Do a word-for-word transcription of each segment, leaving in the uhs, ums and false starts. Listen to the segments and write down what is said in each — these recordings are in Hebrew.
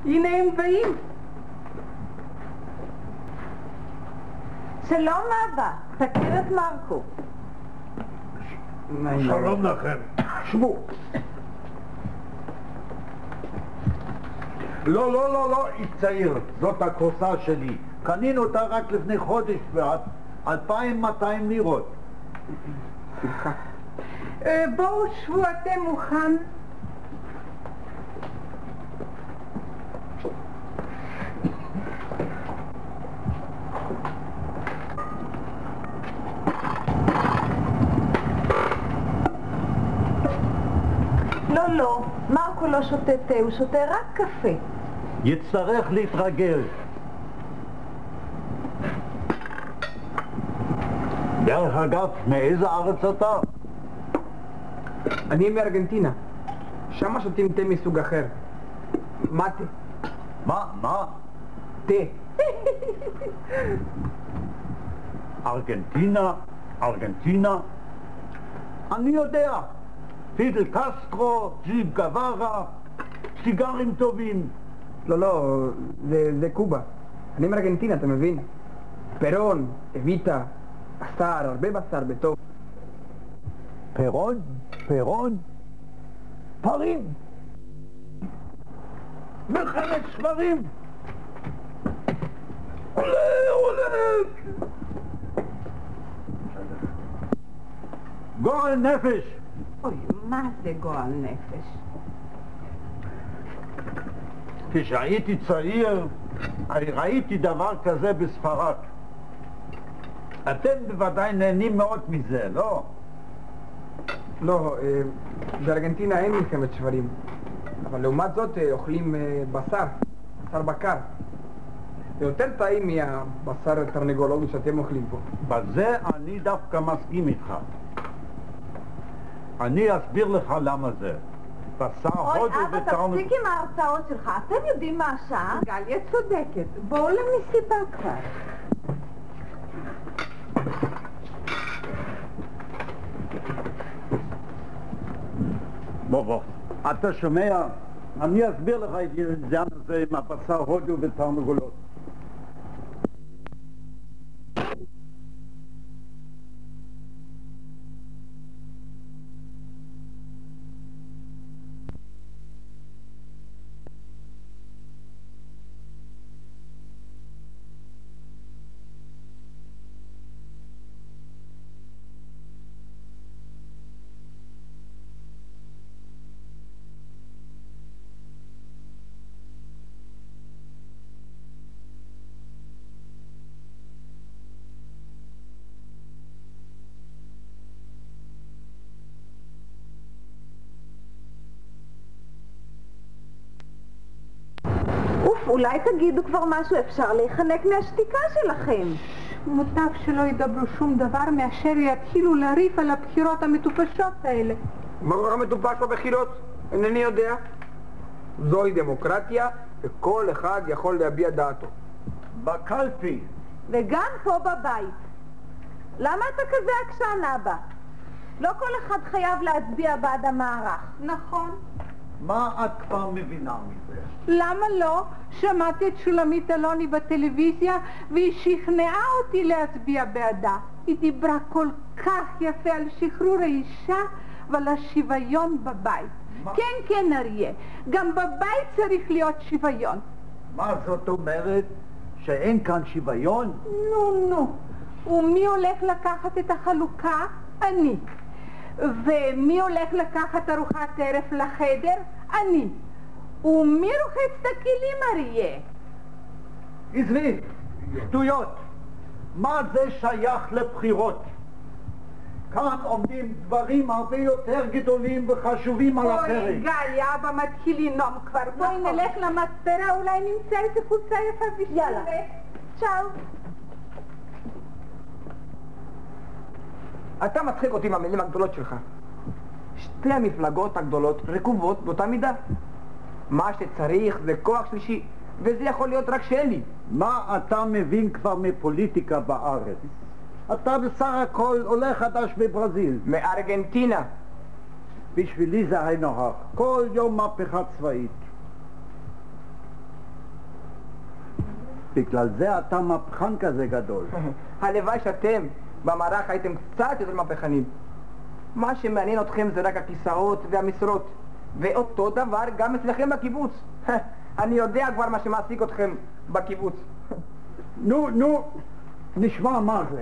הנה הם באים. שלום אבא, תכיר את מרקו. שלום לכם. שבו. לא, לא, לא, לא, איש צעיר, זאת הכוסה שלי. קנינו אותה רק לפני חודש ועד אלפיים מאתיים לירות. סליחה. בואו שבו אתם מוכן. לא, לא, מרקו לא שותה תה, הוא שותה רק קפה. יצטרך להתרגל. דרך אגב, מאיזה ארץ אתה? אני מארגנטינה. שמה שותים תה מסוג אחר. מה תה? מה? מה? תה. ארגנטינה? ארגנטינה? אני יודע. פידל קסטרו, ג'יב גווארה, סיגרים טובים. לא, לא, זה, זה קובה. אני מארגנטינה, אתה מבין? פרון, אביטה, בשר, הרבה בשר בטוב. פרון? פרון? פרים? מלחמת ספרים? עולה, עולה! גועל נפש! אוי, מה זה גועל נפש? כשהייתי צעיר, ראיתי דבר כזה בספרד. אתם בוודאי נהנים מאוד מזה, לא? לא, בארגנטינה אין מלחמת שברים. אבל לעומת זאת אוכלים בשר, בשר בקר. זה יותר טעים מהבשר התרנגולוגי שאתם אוכלים פה. בזה אני דווקא מסכים איתך. אני אסביר לך למה זה. בשר הודו אוי, אבא, ותרנגולת. תפסיק עם ההרצאות שלך. אתם יודעים מה השעה? גליה צודקת. בואו למסיבה כבר. בוא, בוא. אתה שומע? אני אסביר לך את העניין הזה עם הבשר הודו ותרנגולות. אוף, אולי תגידו כבר משהו, אפשר להיחנק מהשתיקה שלכם. מוטב שלא ידברו שום דבר מאשר יתחילו לריב על הבחירות המטופשות האלה. מה כל כך מטופש בבחירות? אינני יודע. זוהי דמוקרטיה וכל אחד יכול להביע דעתו. בקלפי. וגם פה בבית. למה אתה כזה עקשן, אבא? לא כל אחד חייב להצביע בעד המערך. נכון. מה את כבר מבינה מזה? למה לא? שמעתי את שולמית אלוני בטלוויזיה והיא שכנעה אותי להצביע בעדה. היא דיברה כל כך יפה על שחרור האישה ועל השוויון בבית. מה? כן, כן, אריה. גם בבית צריך להיות שוויון. מה זאת אומרת? שאין כאן שוויון? נו, נו. ומי הולך לקחת את החלוקה? אני. ומי הולך לקחת ארוחת ערב לחדר? אני. ומי רוחץ את הכלים, אריה? עזבי, שטויות. מה זה שייך לבחירות? כאן עומדים דברים הרבה יותר גדולים וחשובים על הפרק. אוי, גליה, אבא מתחיל לנום כבר. בואי נלך למספרה, אולי נמצא איזה חולצה יפה בשבילך. יאללה. צ'או. אתה מצחיק אותי עם המילים הגדולות שלך. שתי המפלגות הגדולות רקובות באותה מידה. מה שצריך זה כוח שלישי, וזה יכול להיות רק שלי. מה אתה מבין כבר מפוליטיקה בארץ? אתה בסך הכל עולה חדש בברזיל. מארגנטינה. בשבילי זה היינו הך. כל יום מהפכה צבאית. בגלל זה אתה מהפכן כזה גדול. הלוואי שאתם במערך הייתם קצת יותר מהפכנים. מה שמעניין אתכם זה רק הכיסאות והמשרות, ואותו דבר גם אצלכם בקיבוץ. אני יודע כבר מה שמעסיק אתכם בקיבוץ. נו, נו, נשמע מה זה.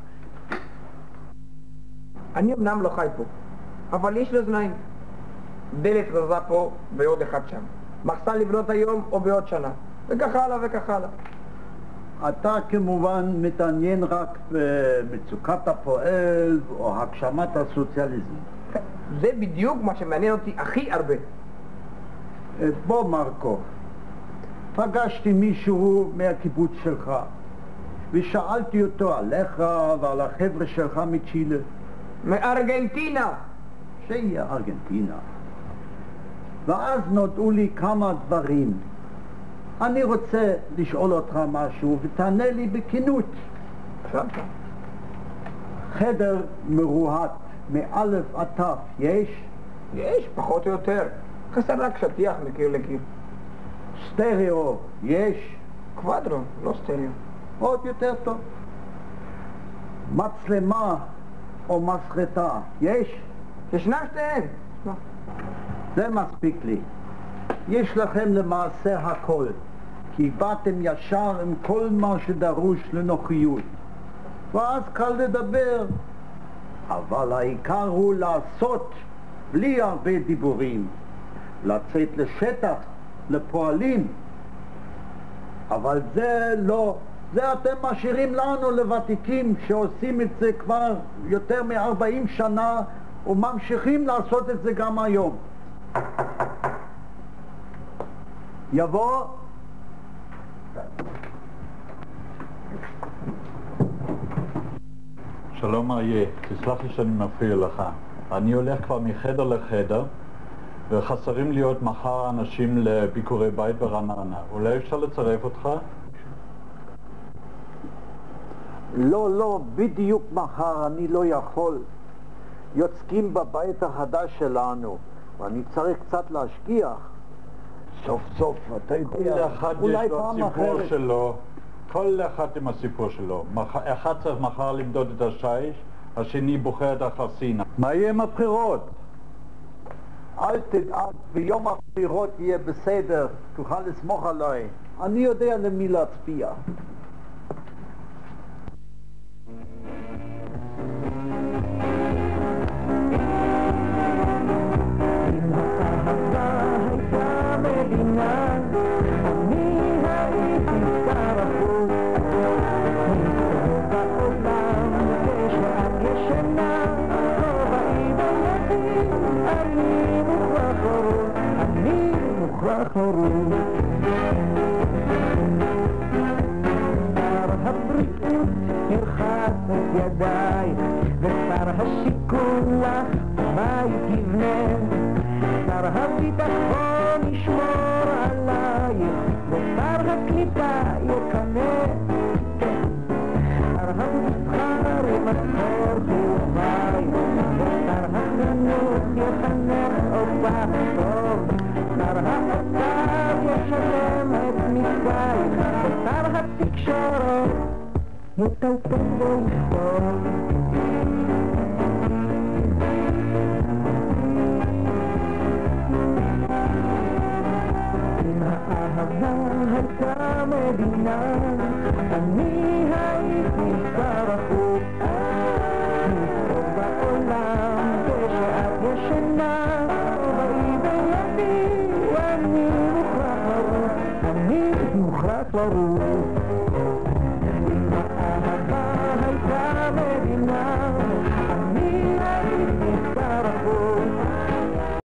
אני אמנם לא חי פה, אבל יש לי אוזניים. דלת רזה פה ועוד אחד שם. מחסן לבנות היום או בעוד שנה. וכך הלאה וכך הלאה. אתה כמובן מתעניין רק במצוקת הפועל או הגשמת הסוציאליזם. זה בדיוק מה שמעניין אותי הכי הרבה. בוא מרקו, פגשתי מישהו מהקיבוץ שלך ושאלתי אותו עליך ועל החבר'ה שלך מצ'ילה. מארגנטינה! שהיא ארגנטינה. ואז נודעו לי כמה דברים. אני רוצה לשאול אותך משהו ותענה לי בכנות. חדר מרוהט מאלף עד תף יש? יש, פחות או יותר. חסר רק שטיח מקיר לקיר. סטריאו יש? קוואדרו, לא סטריאו. עוד יותר טוב. מצלמה או מסחטה יש? ישנם שתיהן. זה מספיק לי. יש לכם למעשה הכל, כי באתם ישר עם כל מה שדרוש לנוחיות. ואז קל לדבר. אבל העיקר הוא לעשות בלי הרבה דיבורים. לצאת לשטח, לפועלים. אבל זה לא, זה אתם משאירים לנו לוותיקים שעושים את זה כבר יותר מ-ארבעים שנה וממשיכים לעשות את זה גם היום. יבוא שלום אריה, תסלח לי שאני מפריע לך. אני הולך כבר מחדר לחדר וחסרים לי עוד מחר אנשים לביקורי בית ברעננה. אולי אפשר לצרף אותך? לא, לא, בדיוק מחר אני לא יכול. יוצאים בבית החדש שלנו ואני צריך קצת להשגיח. סוף סוף, אתה יודע, כל אחד יש אולי לו פעם הסיפור אחרת. שלו. כל אחד עם הסיפור שלו. מח... אחד צריך מחר למדוד את השיש, השני בוחר את החרסינה. מה יהיה עם הבחירות? אל תדאג, ביום הבחירות יהיה בסדר, תוכל לסמוך עליי. אני יודע למי להצביע. שר הבריאות ירחץ את ידיי ושר השיכון לך בית יבנה שר הביטחון ישמור עלייך ושר הקליטה יקנה שר המסחר ימסור חיובי ושר החינוך יחנך אותך טוב שר האוצר ישלם את מיסייך ושר התקשורת יטלטל ויכתוב אם האהבה הייתה מדינה אני הייתי שר החוץ מסתובב בעולם כשאת ישנה בואי בידי אני מוכרח לרוץ אני מוכרח לרוץ